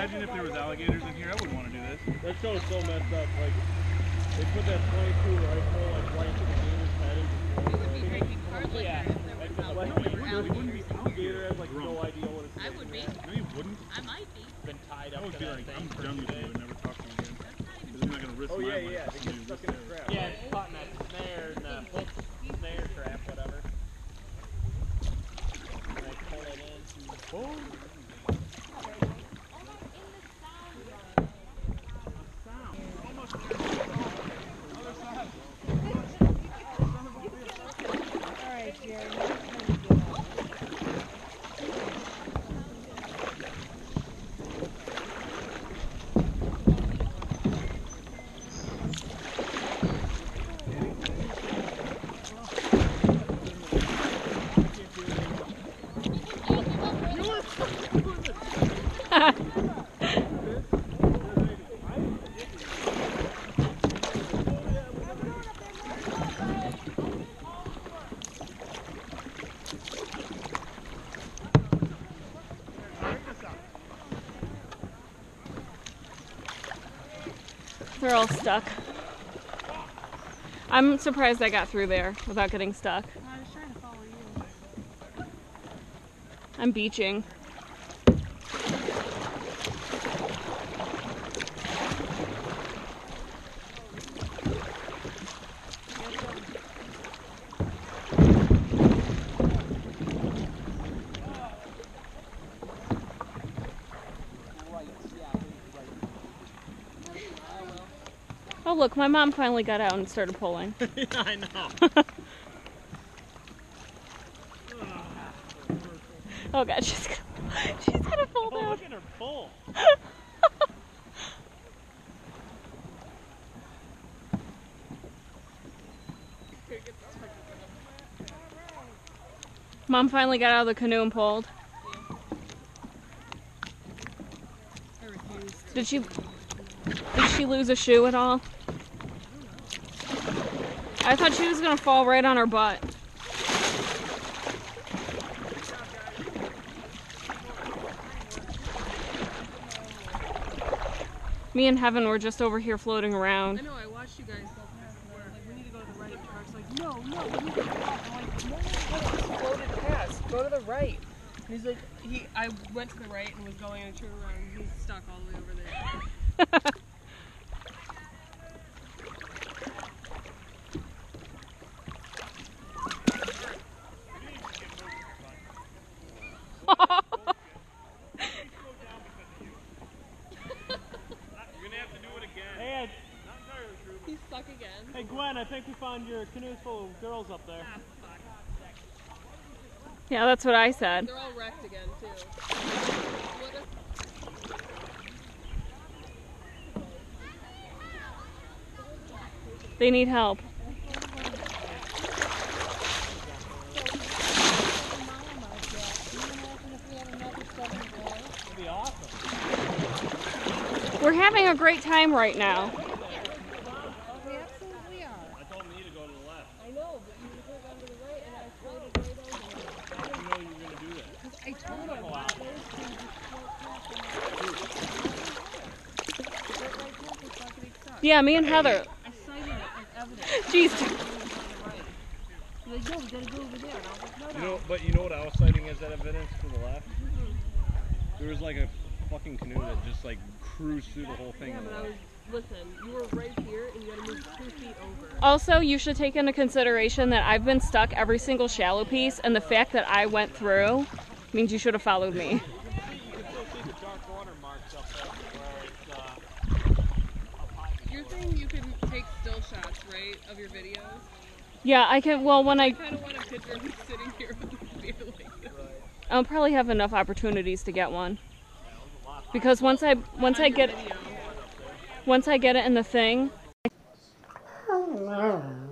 imagine if there was alligators in here? I wouldn't want to do this. That show's so messed up. Like, they put that twenty-two rifle like right to the gator's head and just It would be hiking hard like yeah. that if there was Like, alligators. like, It wouldn't be the gator has like no idea what it's I doing. would be. No, you wouldn't. I might be. Been tied I up would to be that like, thing I'm for done with you today. and never talk to you again. That's not even Because I'm not going to risk Oh my yeah, life yeah. for They somebody get who stuck risks in a theirs. trap. Yeah, it's caught in that snare, and the hook, snare trap, whatever. And I pull it in. Boom. Alright, Jerry, now it's time to get up. They're all stuck. I'm surprised I got through there without getting stuck. I was trying to follow you. I'm beaching. Oh look, my mom finally got out and started pulling. Yeah, I know. Oh god, she's gonna, she's gonna fall Oh, down. look at her pull. Mom finally got out of the canoe and pulled. I refuse. Did she did she lose a shoe at all? I thought she was gonna fall right on her butt. Me and Heaven were just over here floating around. I know, I watched you guys go past and I'm like, we need to go to the right. And Mark's like, no, no, we need to go left. I'm like, no, no, no, just floated past. Go to the right. And he's like, he, I went to the right and was going and turned around and he's stuck all the way over there. Hey, He's stuck again. hey, Gwen, I think we found your canoe full of girls up there. Ah, fuck. Yeah, that's what I said. They're all wrecked again, too. What a- They need help. It'd be awesome. We're having a great time right now. We absolutely are. I told me to go to the left. I know, but you could have gone to the right and I floated right over there. I didn't know you were going to do that. I told him. Wow. Yeah, me and Heather. I cited it as evidence. Jeez. He's like, no, we gotta go over there. And I was like, no, You no. know, but you know what I was citing as that evidence to the left? There was like a fucking canoe that just like cruised through the whole thing. Yeah, on the but I left. was, listen, you were right here and you gotta move two feet over. Also, you should take into consideration that I've been stuck every single shallow piece, and the fact that I went through means you should have followed me. You can still see the dark water marks up there where it's uh, up high. You're saying you can take still shots, right, of your videos? Yeah, I can. Well, when I I, kind of want a picture of me sitting here with a beer like this. I'll probably have enough opportunities to get one. Because once I, once I get, Video. once I get it in the thing. Hello.